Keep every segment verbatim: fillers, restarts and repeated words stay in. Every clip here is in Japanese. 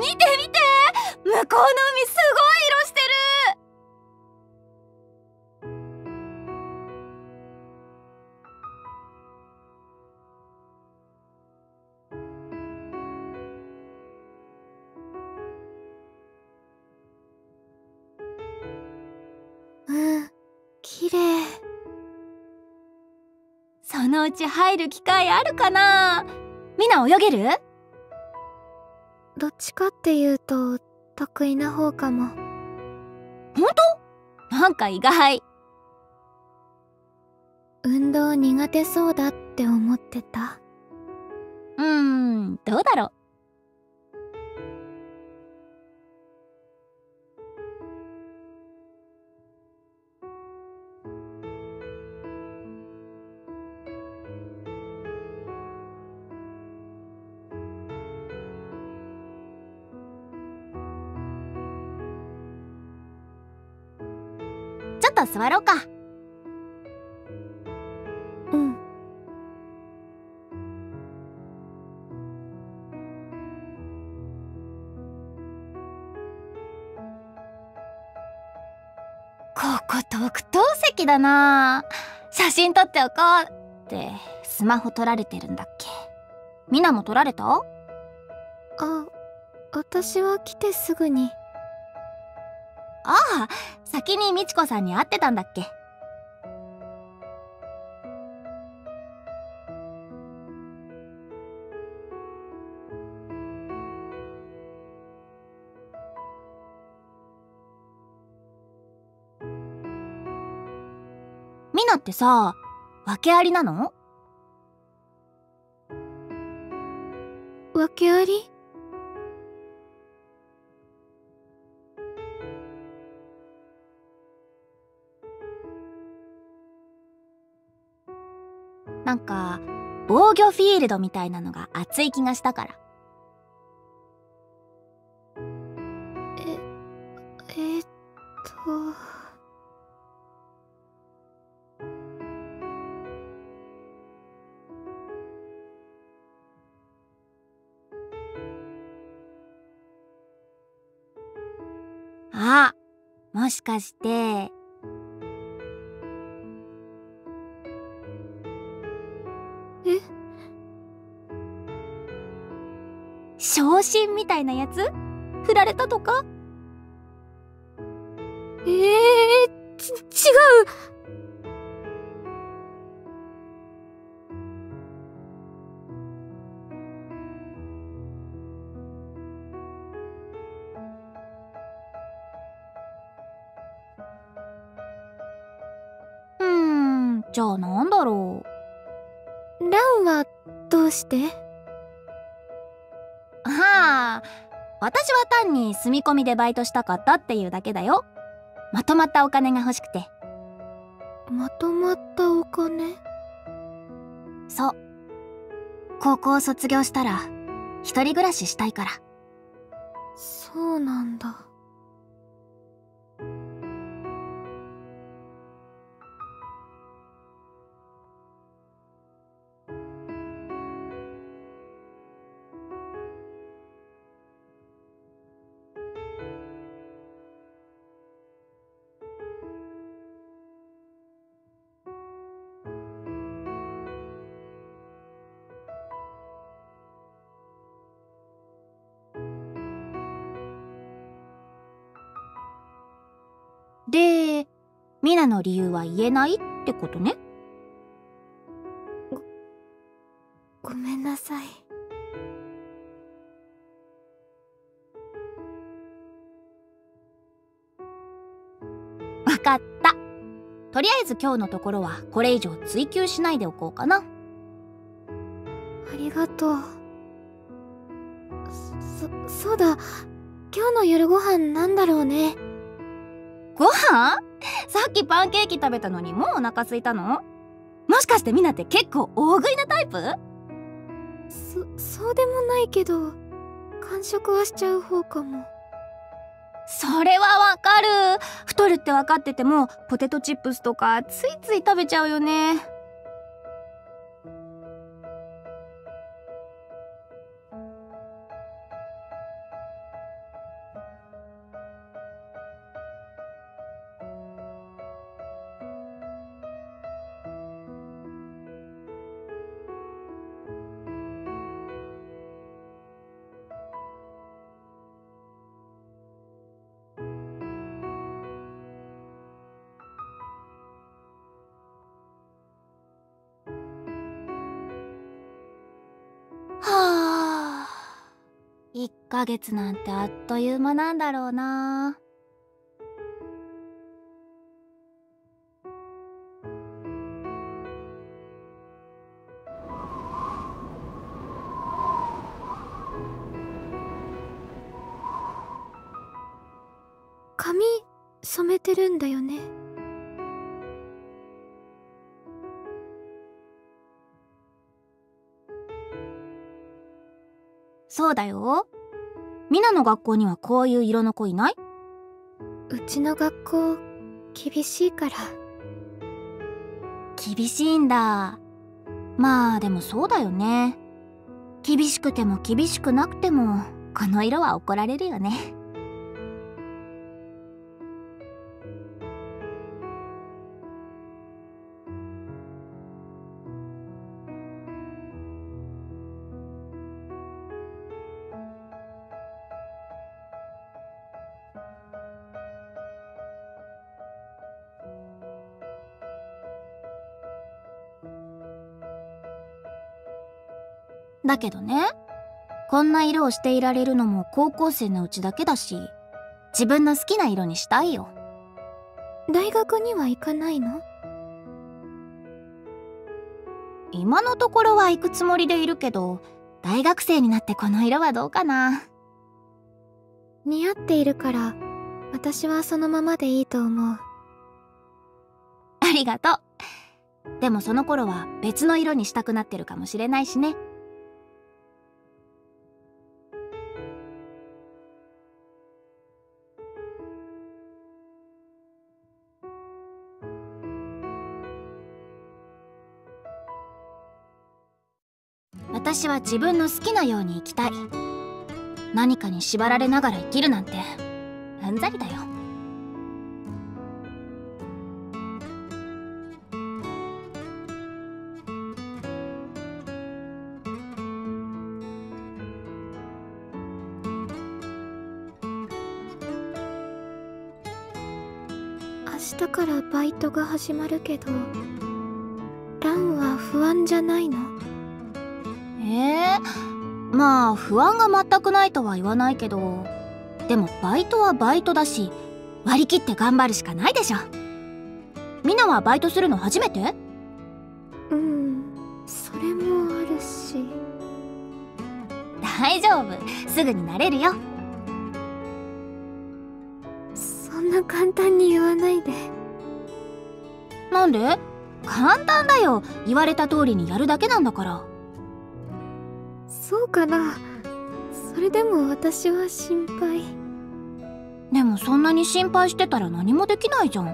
見て見て、向こうの海すごい色してる。 うん、綺麗。 そのうち入る機会あるかな。みんな泳げる？ どっちかっていうと得意な方かも。 ほんと？なんか意外。 運動苦手そうだって思ってた。 うーん、どうだろう。ちょっと座ろうか。 うん。 ここ特等席だな。写真撮っておこうって。スマホ撮られてるんだっけ。みなも撮られた？ あ、私は来てすぐに。 ああ、先にみちこさんに会ってたんだっけ。みなってさ、訳ありなの？ 訳あり？ なんか防御フィールドみたいなのが熱い気がしたから。 え、えー、っと。 あ、もしかして。 え？ 昇進みたいなやつ？振られたとか？ えー、ち、違う。 うーん、じゃあなんだろう。 ランはどうして？ はあ、私は単に住み込みでバイトしたかったっていうだけだよ。まとまったお金が欲しくて。 まとまったお金？ そう。高校卒業したら一人暮らししたいから。 そうなんだ。 で、ミナの理由は言えないってことね。 ご、ごめんなさい。 わかった。とりあえず今日のところはこれ以上追求しないでおこうかな。 ありがとう。そ、そうだ。今日の夜ご飯なんだろうね。 ご飯？さっきパンケーキ食べたのにもうお腹空いたの？もしかしてミナって結構大食いなタイプ？ そ、そうでもないけど、完食はしちゃう方かも。 それはわかる。太るって分かっててもポテトチップスとかついつい食べちゃうよね。 いっかげつなんてあっという間なんだろうな。 髪染めてるんだよね。 そうだよ。みなの学校にはこういう色の子いない？ うちの学校厳しいから。 厳しいんだ。まあでもそうだよね。厳しくても厳しくなくてもこの色は怒られるよね。だけどね、こんな色をしていられるのも高校生のうちだけだし、自分の好きな色にしたいよ。 大学には行かないの？ 今のところは行くつもりでいるけど、大学生になってこの色はどうかな。 似合っているから私はそのままでいいと思う。 ありがとう。でもその頃は別の色にしたくなってるかもしれないしね。私は自分の好きなように生きたい。何かに縛られながら生きるなんてうんざりだよ。 明日からバイトが始まるけど、ランは不安じゃないの？ ええー、まあ不安が全くないとは言わないけど、でもバイトはバイトだし、割り切って頑張るしかないでしょ。みんなはバイトするの初めて？ うん、それもあるし。 大丈夫、すぐになれるよ。 そんな簡単に言わないで。 なんで？簡単だよ。言われた通りにやるだけなんだから。 そうかな。それでも私は心配。 でもそんなに心配してたら何もできないじゃん。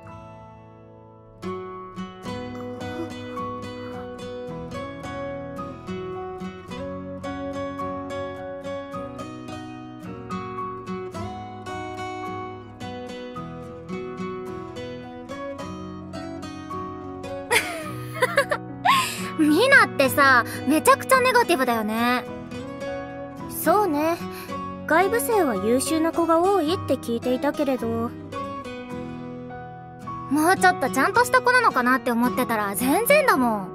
ミナってさ、めちゃくちゃネガティブだよね。そうね、外部生は優秀な子が多いって聞いていたけれど、もうちょっとちゃんとした子なのかなって思ってたら全然だもん。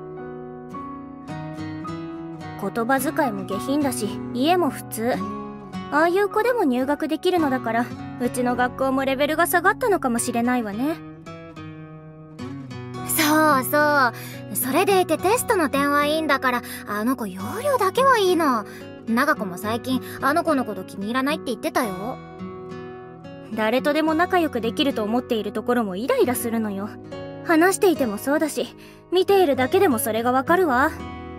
言葉遣いも下品だし、家も普通。ああいう子でも入学できるのだから、うちの学校もレベルが下がったのかもしれないわね。そうそう、それでいてテストの点はいいんだから、あの子容量だけはいいの。長子も最近あの子のこと気に入らないって言ってたよ。誰とでも仲良くできると思っているところもイライラするのよ。話していてもそうだし、見ているだけでもそれがわかるわ。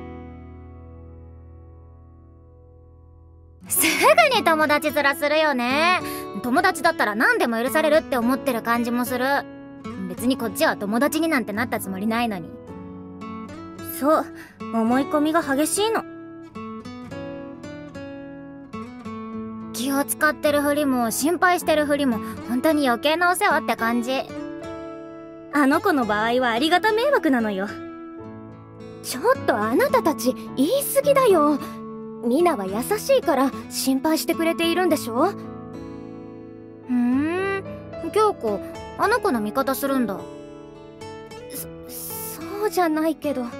すぐに友達面するよね。友達だったら何でも許されるって思ってる感じもする。別にこっちは友達になんてなったつもりないのに。そう、思い込みが激しいの。気を使ってるふりも心配してるふりも本当に余計なお世話って感じ。あの子の場合はありがた迷惑なのよ。ちょっとあなたたち言い過ぎだよ。ミナは優しいから心配してくれているんでしょ。ふーん、京子、あの子の味方するんだ。そ、そうじゃないけど。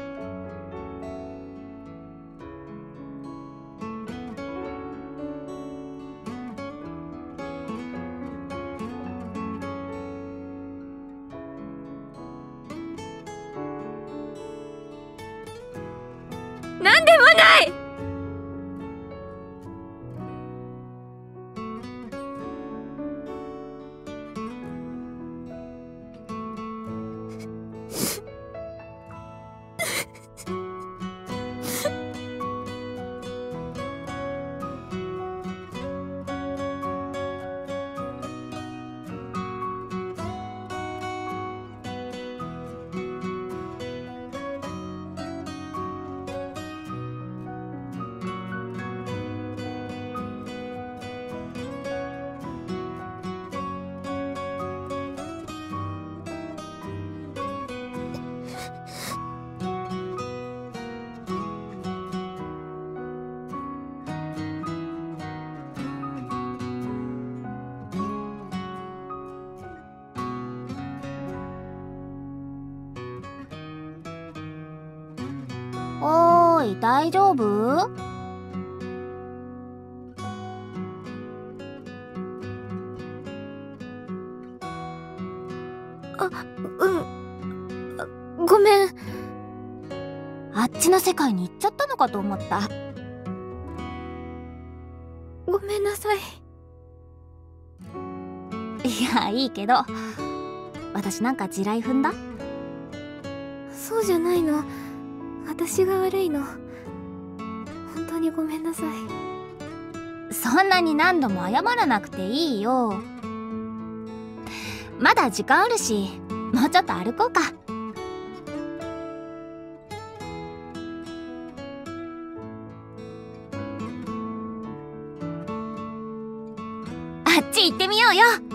おい、大丈夫？ あ、うんあごめん。 あっちの世界に行っちゃったのかと思った。 ごめんなさい。 いや、いいけど、私なんか地雷踏んだ？ そうじゃないの。私が悪いの。本当にごめんなさい。 そんなに何度も謝らなくていいよ。まだ時間あるし、もうちょっと歩こうか。あっち行ってみようよ。